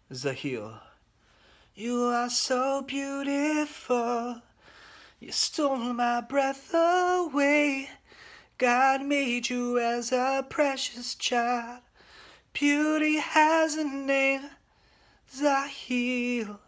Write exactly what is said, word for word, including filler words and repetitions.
Zaheele. You are so beautiful, you stole my breath away. God made you as a precious child. Beauty has a name, Zaheele.